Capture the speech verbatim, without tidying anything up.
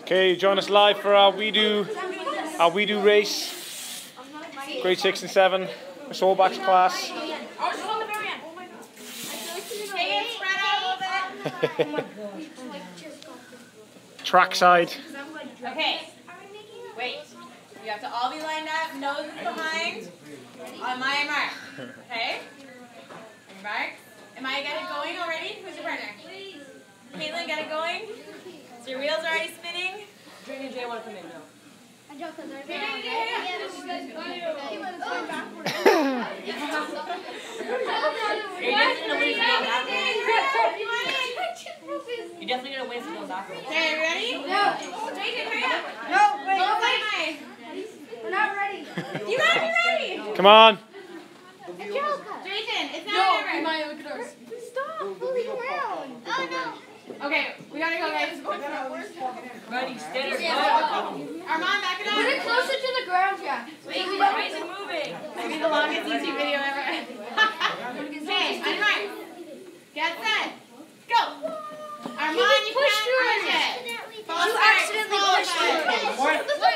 Okay, join us live for our We Do, our We Do race. Grade six and seven, Soulbacks class. Trackside. Okay. Wait. You have to all be lined up, noses behind. On my mark. Okay? On your mark. Am I get it going already? Who's your partner? Caitlin, get it going? So your wheels are already spinning? Drake and Jay want to come in now. Yeah, yeah, yeah. this is going backwards. You're definitely going to win some of those backwards. Okay, you ready? No. Jason, hurry up. No, wait. Both am I? We're not ready. You gotta be ready. Come on. Jason, it's not No, over. Maya, look at ours. Stop fooling around. Oh, no. Okay, we gotta go, guys. Ready, steady, go. Armand, back it up. Put it closer to the ground, Jack. Wait, why is it moving? Maybe the longest YouTube video ever. Okay, on your mark. Get set. Go. Armand, you pushed can't yours. push it. You accidentally pushed yours.